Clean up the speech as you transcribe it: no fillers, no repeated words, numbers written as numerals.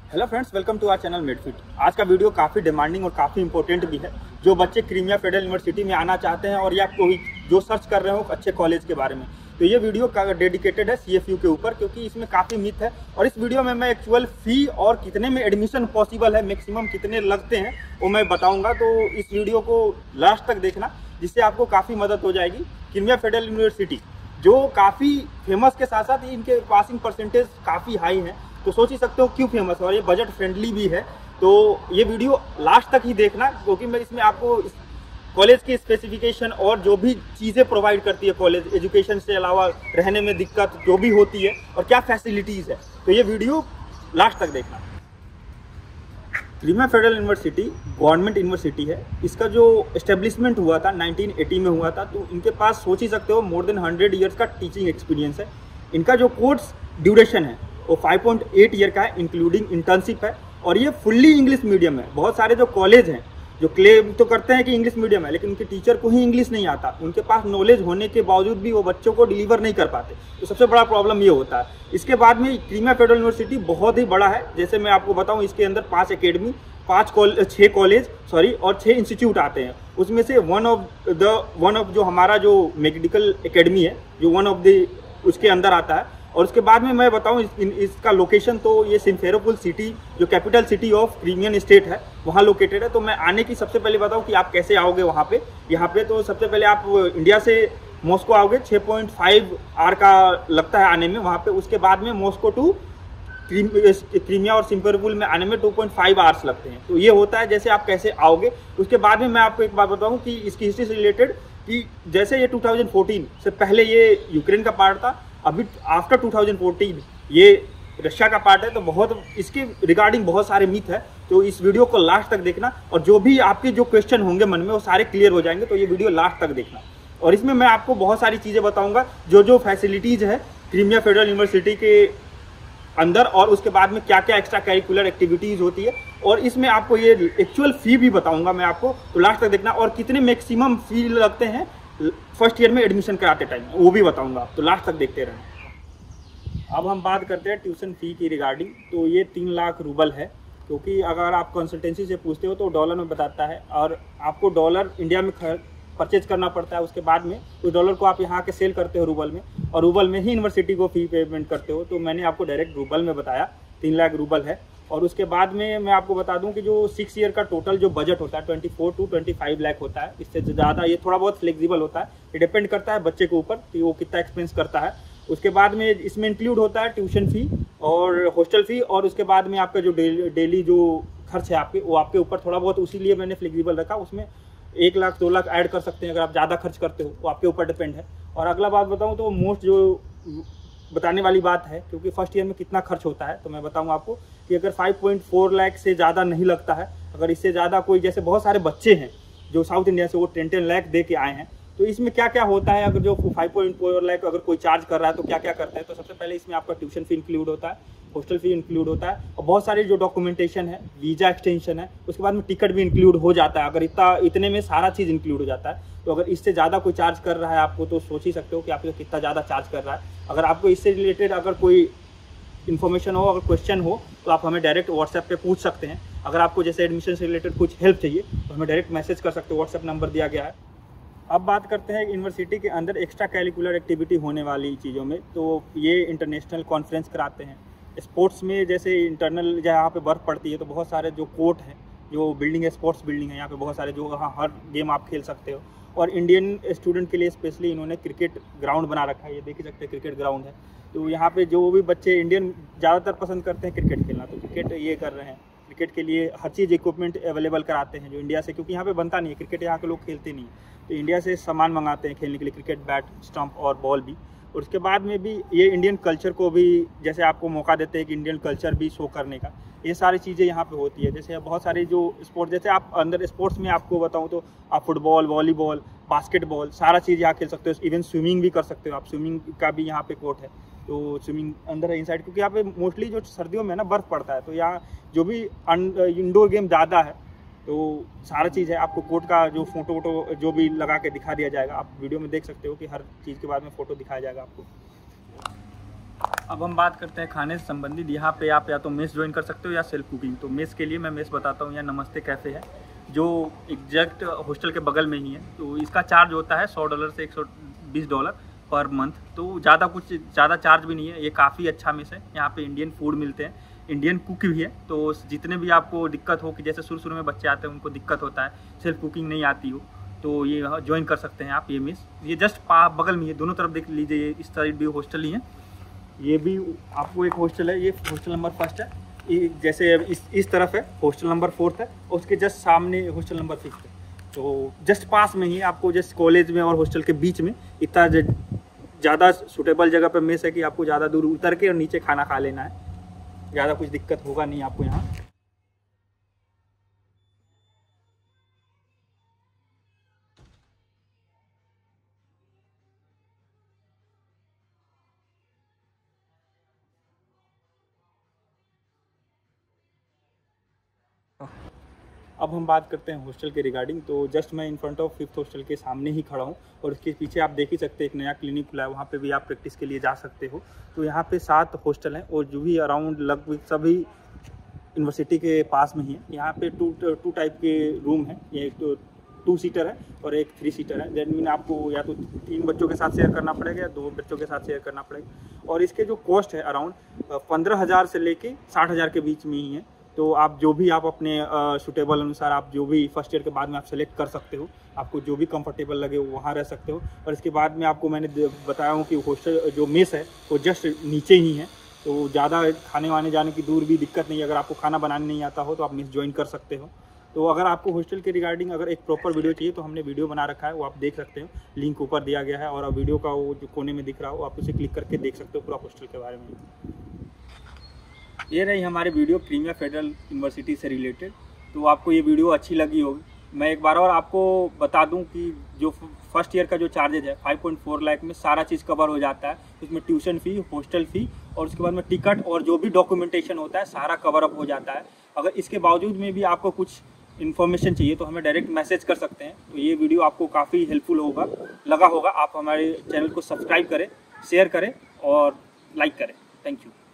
Hello friends, welcome to our channel MedFit. आज का video काफ़ी डिमांडिंग और काफ़ी इंपॉर्टेंट भी है। जो बच्चे क्रीमिया फेडरल यूनिवर्सिटी में आना चाहते हैं और या कोई जो सर्च कर रहे हो अच्छे कॉलेज के बारे में, तो ये वीडियो का डेडिकेटेड है CFU के ऊपर, क्योंकि इसमें काफ़ी मिथ है। और इस वीडियो में मैं एक्चुअल फ़ी और कितने में एडमिशन पॉसिबल है, मैक्सिमम कितने लगते हैं, वो मैं बताऊँगा। तो इस वीडियो को लास्ट तक देखना, जिससे आपको काफ़ी मदद हो जाएगी। क्रीमिया फेडरल यूनिवर्सिटी जो काफ़ी फेमस के साथ साथ इनके पासिंग परसेंटेज काफ़ी हाई है, तो सोच ही सकते हो क्यों फेमस है और ये बजट फ्रेंडली भी है। तो ये वीडियो लास्ट तक ही देखना, क्योंकि मैं इसमें आपको कॉलेज की स्पेसिफिकेशन और जो भी चीज़ें प्रोवाइड करती है कॉलेज, एजुकेशन से अलावा रहने में दिक्कत जो भी होती है और क्या फैसिलिटीज़ है, तो ये वीडियो लास्ट तक देखना। Crimea federal university government university है। इसका जो एस्टेब्लिशमेंट हुआ था 1980 में हुआ था, तो इनके पास सोच ही सकते हो मोर देन 100 ईयर्स का टीचिंग एक्सपीरियंस है। इनका जो कोर्स ड्यूरेशन है वो 5.8 ईयर का है, इंक्लूडिंग इंटर्नशिप है, और ये फुल्ली इंग्लिश मीडियम है। बहुत सारे जो कॉलेज हैं जो क्लेम तो करते हैं कि इंग्लिश मीडियम है, लेकिन उनके टीचर को ही इंग्लिश नहीं आता, उनके पास नॉलेज होने के बावजूद भी वो बच्चों को डिलीवर नहीं कर पाते। तो सबसे बड़ा प्रॉब्लम ये होता है। इसके बाद में क्रीमिया फेडरल यूनिवर्सिटी बहुत ही बड़ा है। जैसे मैं आपको बताऊं, इसके अंदर 5 अकेडमी, 6 कॉलेज और 6 इंस्टीट्यूट आते हैं। उसमें से वन ऑफ जो हमारा जो मेडिकल अकेडमी है, जो वन ऑफ द उसके अंदर आता है। और उसके बाद में मैं बताऊं इसका लोकेशन, तो ये सिम्फेरोपोल सिटी जो capital city of Crimean state है, वहाँ लोकेटेड है। तो मैं आने की सबसे पहले बताऊं कि आप कैसे आओगे वहाँ पे। यहाँ पे तो सबसे पहले आप इंडिया से मॉस्को आओगे, 6.5 आवर का लगता है आने में वहाँ पे। उसके बाद में मॉस्को टू क्रीमिया और सिम्फेरोपोल में आने में 2.5 आवर्स लगते हैं। तो ये होता है जैसे आप कैसे आओगे। उसके बाद में मैं आपको एक बात बताऊँ कि इसकी हिस्ट्री से रिलेटेड, कि जैसे ये 2014 से पहले ये यूक्रेन का पार्ट था, अभी आफ्टर 2014 ये रशिया का पार्ट है। तो बहुत इसके रिगार्डिंग बहुत सारे मिथ है। तो इस वीडियो को लास्ट तक देखना, और जो भी आपके जो क्वेश्चन होंगे मन में वो सारे क्लियर हो जाएंगे। तो ये वीडियो लास्ट तक देखना, और इसमें मैं आपको बहुत सारी चीज़ें बताऊंगा, जो फैसिलिटीज़ है क्रीमिया फेडरल यूनिवर्सिटी के अंदर, और उसके बाद में क्या क्या एक्स्ट्रा करिकुलर एक्टिविटीज़ होती है, और इसमें आपको ये एक्चुअल फ़ी भी बताऊंगा मैं आपको। तो लास्ट तक देखना, और कितने मैक्सिमम फ़ी लगते हैं फर्स्ट ईयर में एडमिशन कराते टाइम, वो भी बताऊंगा। तो लास्ट तक देखते रहें। अब हम बात करते हैं ट्यूशन फ़ी की रिगार्डिंग। तो ये 3 लाख रूबल है, क्योंकि अगर आप कंसल्टेंसी से पूछते हो तो डॉलर में बताता है, और आपको डॉलर इंडिया में परचेज करना पड़ता है। उसके बाद में उस डॉलर को आप यहाँ के सेल करते हो रूबल में, और रूबल में ही यूनिवर्सिटी को फ़ी पेमेंट करते हो। तो मैंने आपको डायरेक्ट रूबल में बताया, 3 लाख रूबल है। और उसके बाद में मैं आपको बता दूं कि जो 6 ईयर का टोटल जो बजट होता है 24 to 25 लाख होता है। इससे ज़्यादा ये थोड़ा बहुत फ्लेक्सिबल होता है, ये डिपेंड करता है बच्चे के ऊपर कि वो कितना एक्सपेंस करता है। उसके बाद में इसमें इंक्लूड होता है ट्यूशन फ़ी और हॉस्टल फ़ी, और उसके बाद में आपका जो डेली जो खर्च है आपके, वो आपके ऊपर थोड़ा बहुत, उसी लिए मैंने फ्लेक्सिबल रखा। उसमें 1 लाख 2 लाख ऐड कर सकते हैं अगर आप ज़्यादा खर्च करते हो, वो आपके ऊपर डिपेंड है। और अगला बात बताऊँ तो मोस्ट जो बताने वाली बात है, क्योंकि फर्स्ट ईयर में कितना खर्च होता है, तो मैं बताऊंगा आपको कि अगर 5.4 लाख से ज़्यादा नहीं लगता है, अगर इससे ज़्यादा कोई, जैसे बहुत सारे बच्चे हैं जो साउथ इंडिया से, वो 10 लाख दे के आए हैं। तो इसमें क्या क्या होता है, अगर जो 5.4 लाख अगर कोई चार्ज कर रहा है तो क्या क्या करते हैं। तो सबसे पहले इसमें आपका ट्यूशन फ़ी इंक्लूड होता है, हॉस्टल फ़ी इंक्लूड होता है, और बहुत सारी जो डॉक्यूमेंटेशन है, वीज़ा एक्सटेंशन है, उसके बाद में टिकट भी इंक्लूड हो जाता है। अगर इतने में सारा चीज़ इंक्लूड हो जाता है। तो अगर इससे ज़्यादा कोई चार्ज कर रहा है आपको, तो सोच ही सकते हो कि आपको कितना ज़्यादा चार्ज कर रहा है। अगर आपको इससे रिलेटेड अगर कोई इन्फॉर्मेशन हो, अगर क्वेश्चन हो, तो आप हमें डायरेक्ट व्हाट्सएप पे पूछ सकते हैं। अगर आपको जैसे एडमिशन से रिलेटेड कुछ हेल्प चाहिए तो हमें डायरेक्ट मैसेज कर सकते हो, व्हाट्सएप नंबर दिया गया है। अब बात करते हैं यूनिवर्सिटी के अंदर एक्स्ट्रा करिकुलर एक्टिविटी होने वाली चीज़ों में। तो ये इंटरनेशनल कॉन्फ्रेंस कराते हैं। स्पोर्ट्स में जैसे इंटरनल जहाँ पे बर्फ़ पड़ती है, तो बहुत सारे जो कोर्ट हैं, जो बिल्डिंग है, स्पोर्ट्स बिल्डिंग है यहाँ पे बहुत सारे, जो वहाँ हर गेम आप खेल सकते हो। और इंडियन स्टूडेंट के लिए स्पेशली इन्होंने क्रिकेट ग्राउंड बना रखा है, ये देख सकते हैं क्रिकेट ग्राउंड है। तो यहाँ पे जो भी बच्चे इंडियन ज़्यादातर पसंद करते हैं क्रिकेट खेलना, तो क्रिकेट ये कर रहे हैं। क्रिकेट के लिए हर चीज़ इक्विपमेंट अवेलेबल कराते हैं जो इंडिया से, क्योंकि यहाँ पे बनता नहीं है क्रिकेट, यहाँ के लोग खेलते नहीं, तो इंडिया से सामान मंगाते हैं खेलने के लिए, क्रिकेट बैट, स्टंप और बॉल भी। और उसके बाद में भी ये इंडियन कल्चर को भी जैसे आपको मौका देते हैं कि इंडियन कल्चर भी शो करने का, ये सारी चीज़ें यहाँ पे होती है। जैसे बहुत सारी जो स्पोर्ट्स, जैसे आप अंदर स्पोर्ट्स में आपको बताऊँ तो आप फुटबॉल, वॉलीबॉल, बास्केटबॉल सारा चीज़ यहाँ खेल सकते हो। इवन स्विमिंग भी कर सकते हो आप, स्विमिंग का भी यहाँ पे कोर्ट है। तो स्विमिंग अंदर है इनसाइड, क्योंकि यहाँ पे मोस्टली जो सर्दियों में ना बर्फ़ पड़ता है, तो यहाँ जो भी इंडोर गेम ज़्यादा है, तो सारा चीज़ है। आपको कोर्ट का जो फोटो वोटो जो भी लगा के दिखा दिया जाएगा, आप वीडियो में देख सकते हो कि हर चीज़ के बाद में फ़ोटो दिखाया जाएगा आपको। अब हम बात करते हैं खाने से संबंधित। यहाँ पे आप या तो मेस ज्वाइन कर सकते हो या सेल्फ कुकिंग। तो मेस के लिए मैं मेस बताता हूँ। यहाँ नमस्ते कैफ़े है जो एग्जैक्ट हॉस्टल के बगल में ही है। तो इसका चार्ज होता है $100 से $120 पर मंथ। तो ज़्यादा चार्ज भी नहीं है। ये काफ़ी अच्छा मेस है। यहाँ पे इंडियन फूड मिलते हैं, इंडियन कुक भी है। तो जितने भी आपको दिक्कत हो कि जैसे शुरू में बच्चे आते हैं उनको दिक्कत होता है, सेल्फ कुकिंग नहीं आती हो, तो ये ज्वाइन कर सकते हैं आप ये मेस। ये जस्ट बगल में है, दोनों तरफ देख लीजिए। इस साइड भी हॉस्टल ही है, ये भी आपको एक हॉस्टल है। ये हॉस्टल नंबर 1 है। ये जैसे इस तरफ है हॉस्टल नंबर 4 है, और उसके जस्ट सामने हॉस्टल नंबर 5 है। तो जस्ट पास में ही आपको, जस्ट कॉलेज में और हॉस्टल के बीच में इतना ज़्यादा सूटेबल जगह पर मेस है कि आपको ज़्यादा दूर उतर के और नीचे खाना खा लेना है। ज़्यादा कुछ दिक्कत होगा नहीं आपको यहाँ। अब हम बात करते हैं हॉस्टल के रिगार्डिंग। तो जस्ट मैं in front of 5th hostel के सामने ही खड़ा हूँ, और उसके पीछे आप देख ही सकते हैं एक नया क्लिनिक खुला है। वहाँ पे भी आप प्रैक्टिस के लिए जा सकते हो। तो यहाँ पे 7 हॉस्टल हैं, और जो भी अराउंड लगभग सभी यूनिवर्सिटी के पास में ही है। यहाँ पे टू टाइप के रूम हैं। ये तो 2 सीटर है और एक 3 सीटर है। दैट मीन आपको या तो 3 बच्चों के साथ शेयर करना पड़ेगा या 2 बच्चों के साथ शेयर करना पड़ेगा। और इसके जो कॉस्ट है अराउंड 15,000 से लेके 60,000 के बीच में ही है। तो आप जो भी आप अपने सूटेबल अनुसार आप जो भी फर्स्ट ईयर के बाद में आप सेलेक्ट कर सकते हो। आपको जो भी कंफर्टेबल लगे वो वहाँ रह सकते हो। और इसके बाद में आपको मैंने बताया हूँ कि हॉस्टल जो मेस है वो जस्ट नीचे ही है। तो ज़्यादा खाने वाने जाने की दूर भी दिक्कत नहीं है। अगर आपको खाना बनाने नहीं आता हो तो आप मेस ज्वाइन कर सकते हो। तो अगर आपको हॉस्टल के रिगार्डिंग अगर एक प्रॉपर वीडियो चाहिए तो हमने वीडियो बना रखा है, वो आप देख सकते हो। लिंक ऊपर दिया गया है, और वीडियो का वो जो कोने में दिख रहा हो आप उसे क्लिक करके देख सकते हो पूरा हॉस्टल के बारे में। ये रही हमारी वीडियो प्रीमियर फेडरल यूनिवर्सिटी से रिलेटेड। तो आपको ये वीडियो अच्छी लगी होगी। मैं एक बार और आपको बता दूं कि जो फर्स्ट ईयर का जो चार्जेज है 5.4 लाख में सारा चीज़ कवर हो जाता है। उसमें ट्यूशन फ़ी, हॉस्टल फ़ी, और उसके बाद में टिकट और जो भी डॉक्यूमेंटेशन होता है सारा कवर अप हो जाता है। अगर इसके बावजूद में भी आपको कुछ इन्फॉर्मेशन चाहिए तो हमें डायरेक्ट मैसेज कर सकते हैं। तो ये वीडियो आपको काफ़ी हेल्पफुल लगा होगा। आप हमारे चैनल को सब्सक्राइब करें, शेयर करें और लाइक करें। Thank you.